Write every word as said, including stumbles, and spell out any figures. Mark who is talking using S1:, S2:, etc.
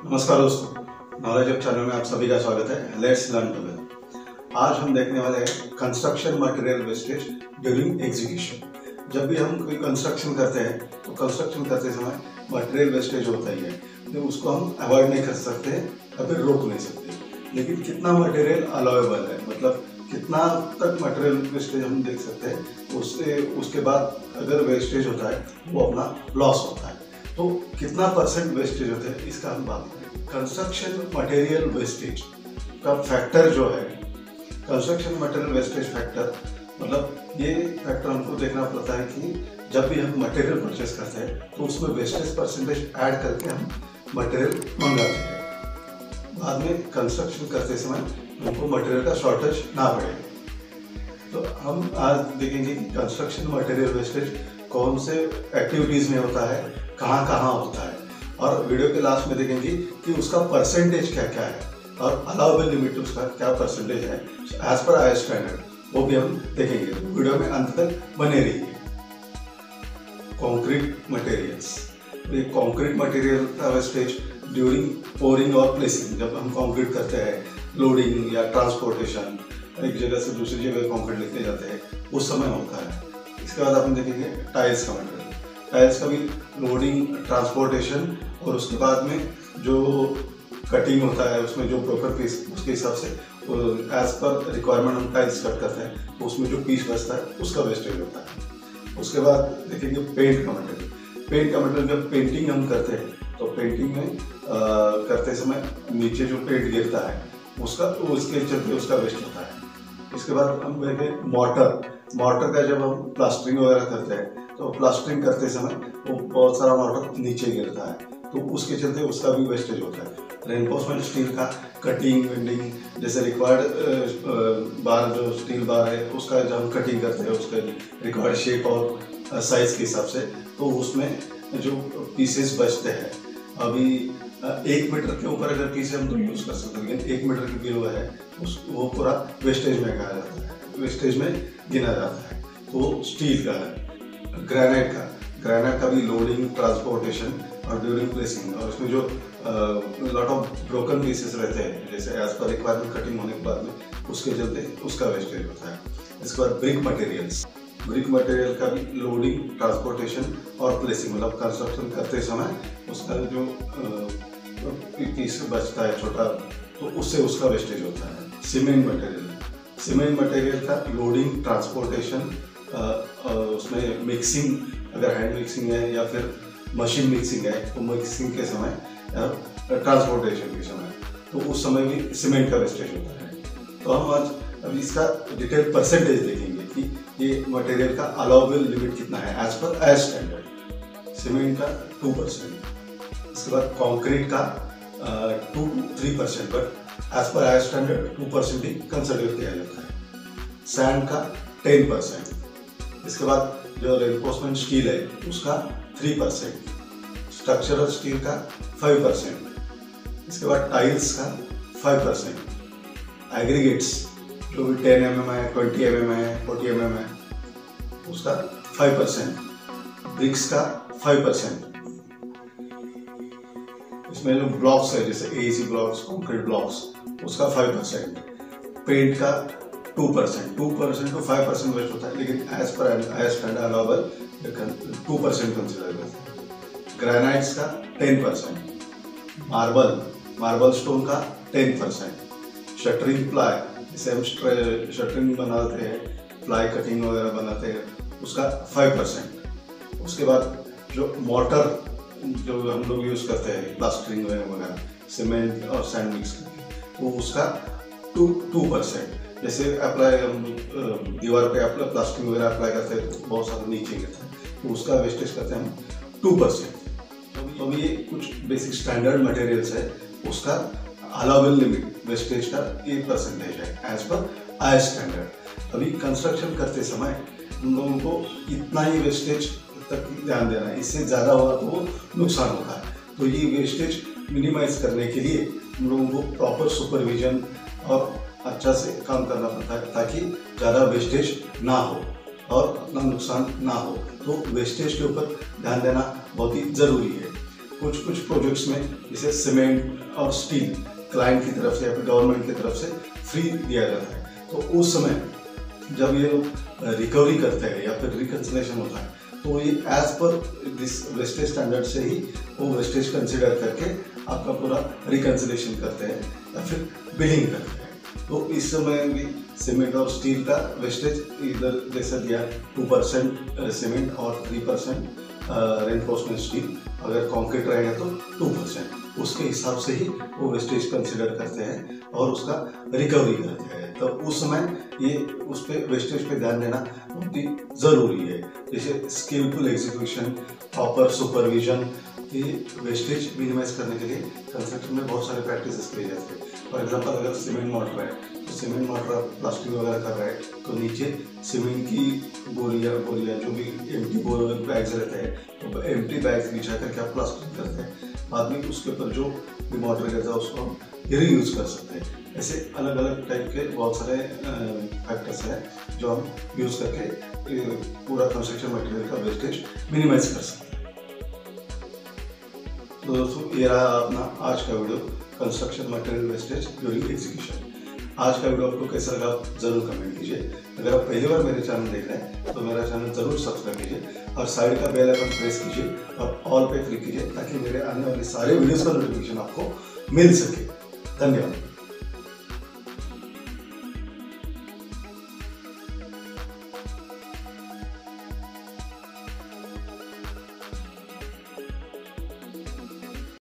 S1: नमस्कार दोस्तों, knowledge of channel में आप सभी का स्वागत है। Let's learn together. आज हम देखने वाले हैं construction material wastage during execution. जब भी हम कोई कंस्ट्रक्शन करते हैं तो कंस्ट्रक्शन करते समय मटेरियल वेस्टेज होता ही है, तो उसको हम अवॉइड नहीं कर सकते या फिर रोक नहीं सकते। लेकिन कितना मटेरियल अलाउएबल है, मतलब कितना तक मटेरियल वेस्टेज हम देख सकते हैं, उससे उसके बाद अगर वेस्टेज होता है वो अपना लॉस होता है। तो कितना परसेंट वेस्टेज होता है इसका हम बात करें। कंस्ट्रक्शन मटेरियल वेस्टेज का फैक्टर जो है, कंस्ट्रक्शन मटेरियल वेस्टेज फैक्टर, मतलब ये फैक्टर हमको देखना पड़ता है कि जब भी हम मटेरियल परचेस करते हैं तो उसमें वेस्टेज परसेंटेज ऐड करके हम मटेरियल मंगाते हैं। बाद में कंस्ट्रक्शन करते समय हमको मटेरियल का शॉर्टेज ना पड़े। तो हम आज देखेंगे कि कंस्ट्रक्शन मटेरियल वेस्टेज कौन से एक्टिविटीज़ में होता है, कहाँ कहाँ होता है, और वीडियो के लास्ट में देखेंगे कि उसका परसेंटेज क्या क्या है और अलाउबल लिमिट उसका क्या परसेंटेज है एज पर आई स्टैंडर्ड, वो भी हम देखेंगे। वीडियो में अंत तक बने रहिए। कॉन्क्रीट मटेरियल्स, ये कॉन्क्रीट मटेरियल का वेस्टेज ड्यूरिंग पोरिंग और प्लेसिंग, जब हम कॉन्क्रीट करते हैं, लोडिंग या ट्रांसपोर्टेशन, एक जगह से दूसरी जगह कॉन्क्रीट लेके जाते हैं, उस समय होता है। इसके बाद हम देखेंगे टाइल्स का मटेरियल। टाइल्स का भी लोडिंग, ट्रांसपोर्टेशन और उसके बाद में जो कटिंग होता है उसमें जो ब्रोकर पीस, उसके हिसाब से एज पर रिक्वायरमेंट हम टाइल्स कट करते हैं, तो उसमें जो पीस बचता है उसका वेस्टेज होता है। उसके बाद देखेंगे पेंट का मटेरियल। पेंट का मटेरियल जब पेंटिंग हम करते हैं तो पेंटिंग में आ, करते समय नीचे जो पेंट गिरता है उसका उसके चलते उसका वेस्ट होता है। इसके बाद हम देखें मॉर्टर। मॉर्टर का जब हम प्लास्टरिंग वगैरह करते हैं तो प्लास्टरिंग करते समय वो बहुत सारा मॉर्टर नीचे गिरता है, तो उसके चलते उसका भी वेस्टेज होता है। रेनफोर्समेंट स्टील का कटिंग वेंडिंग, जैसे रिक्वायर्ड बार जो स्टील बार है उसका जब हम कटिंग करते हैं उसका रिक्वायर्ड शेप और साइज के हिसाब से, तो उसमें जो पीसेस बचते हैं, अभी एक मीटर के ऊपर अगर पीस हम तो यूज़ कर सकते हैं, लेकिन एक मीटर की बिलो है उस वो पूरा वेस्टेज में कहा जाता है, वेस्टेज में गिना जाता है। तो स्टील का है। ग्रेनाइट का ग्रेनाइट का भी लोडिंग, ट्रांसपोर्टेशन और ड्यूरिंग प्लेसिंग, और इसमें जो लॉट ऑफ ब्रोकन पीसेस रहते हैं, जैसे एज पर रिक्वायरमेंट कटिंग होने के बाद में उसके चलते उसका वेस्टेज होता है। इसके बाद ब्रिक मटेरियल्स। ब्रिक मटेरियल का भी लोडिंग, ट्रांसपोर्टेशन और प्लेसिंग, मतलब कंस्ट्रक्शन करते समय उसका जो पीस बचता है छोटा, तो उससे उसका वेस्टेज होता है। Cement material. सीमेंट मटेरियल का लोडिंग, ट्रांसपोर्टेशन, उसमें मिक्सिंग, अगर हैंड मिक्सिंग है या फिर मशीन मिक्सिंग है तो मिक्सिंग के समय, ट्रांसपोर्टेशन के समय, तो उस समय भी सीमेंट का वेस्टेज होता है। तो हम आज अब इसका डिटेल परसेंटेज देखेंगे कि ये मटेरियल का अलाउबल लिमिट कितना है एज पर आई स्टैंडर्ड। सीमेंट का टू परसेंट, इसके बाद कंक्रीट का two two three percent, but as पर आई स्टैंडर्ड टू परसेंट ही कंसिडर किया जाता है। सैंड का टेन परसेंट, इसके बाद जो रेनफोर्समेंट स्टील है उसका थ्री परसेंट, स्ट्रक्चरल स्टील का फाइव परसेंट, इसके बाद टाइल्स का फाइव परसेंट, एग्रीगेट्स जो भी टेन एम एम है, ट्वेंटी एम एम है, फोर्टी एम एम है, उसका फाइव परसेंट, ब्रिक्स का फाइव परसेंट, इसमें जो ब्लॉक्स है जैसे A C blocks, concrete blocks, उसका फाइव परसेंट, पेंट का two percent, two percent two five percent waste होता है, लेकिन एज पर I standard allowable to percent consider करते हैं। ग्रेनाइट्स का ten percent, marble marble stone का टेन परसेंट, शटरिंग प्लाई, जैसे हम शटरिंग बनाते हैं, प्लाई कटिंग वगैरह बनाते हैं, उसका फाइव परसेंट। उसके बाद जो मोटर जो हम लोग यूज़ करते हैं प्लास्टरिंग वगैरह, सीमेंट और सैंड मिक्स करके, तो उसका टू टू परसेंट। जैसे अप्लाई हम दीवार पे अप्लाई प्लास्टिक वगैरह अप्लाई करते हैं तो बहुत सारा नीचे गिरता है, तो उसका वेस्टेज करते हैं हम टू परसेंट। तो ये कुछ बेसिक स्टैंडर्ड मटेरियल्स है, उसका अलाउबल लिमिट वेस्टेज का ये परसेंटेज है एज पर आई स्टैंडर्ड। अभी कंस्ट्रक्शन करते समय हम लोगों को इतना ही वेस्टेज तक ध्यान देना है, इससे ज़्यादा हुआ तो वो नुकसान होता है। तो ये वेस्टेज मिनिमाइज करने के लिए हम लोगों को प्रॉपर सुपरविजन और अच्छा से काम करना पड़ता है ताकि ज़्यादा वेस्टेज ना हो और अपना नुकसान ना हो। तो वेस्टेज के ऊपर ध्यान देना बहुत ही ज़रूरी है। कुछ कुछ प्रोजेक्ट्स में जैसे सीमेंट और स्टील क्लाइंट की तरफ से या फिर गवर्नमेंट की तरफ से फ्री दिया जाता है, तो उस समय जब ये लोग रिकवरी करते हैं या फिर रिकंसिलेशन होता है तो ये as per this wastage standard से ही वो वेस्टेज कंसिडर करके आपका पूरा रिकंसिलेशन करते हैं या फिर बिलिंग करते हैं। तो इस समय भी सीमेंट और स्टील का वेस्टेज इधर जैसा दिया टू परसेंट सीमेंट और थ्री परसेंट रेनफोर्समेंट स्टील, अगर कॉन्क्रीट रहेगा तो टू परसेंट, उसके हिसाब से ही वो वेस्टेज कंसिडर करते हैं और उसका रिकवरी करते हैं। तो उस समय ये उस पर वेस्टेज पे ध्यान देना बहुत ही ज़रूरी है। जैसे स्किलफुल एग्जीक्यूशन, प्रॉपर सुपरविजन, ये वेस्टेज मिनिमाइज करने के लिए कंस्ट्रक्शन में बहुत सारे प्रैक्टिसेस किए जाते हैं। फॉर एग्जांपल अगर सीमेंट मोटर है तो सीमेंट मोटर प्लास्टिक वगैरह कर रहा है तो नीचे सीमेंट की बोरियाँ बोरियाँ जो भी एम्प्टी बैग्स रहते हैं तो एम्प्टी बैग्स बिछा करके आप प्लास्टिक करते हैं, बाद में उसके ऊपर जो भी मोटर रहता है उसको हम रीयूज कर सकते हैं। ऐसे अलग अलग टाइप के बहुत सारे फैक्टर्स हैं जो हम यूज़ करके पूरा कंस्ट्रक्शन मटेरियल का वेस्टेज मिनिमाइज कर सकते हैं। तो दोस्तों ये रहा अपना आज का video, construction material wastage during execution. आज का वीडियो आपको कैसा लगा जरूर कमेंट कीजिए। अगर आप पहली बार मेरे चैनल देख रहे हैं तो मेरा चैनल जरूर सब्सक्राइब कीजिए और साइड का बेल आइकन प्रेस कीजिए और ऑल पे क्लिक कीजिए ताकि मेरे आने वाले सारे वीडियोस का नोटिफिकेशन आपको मिल सके। धन्यवाद।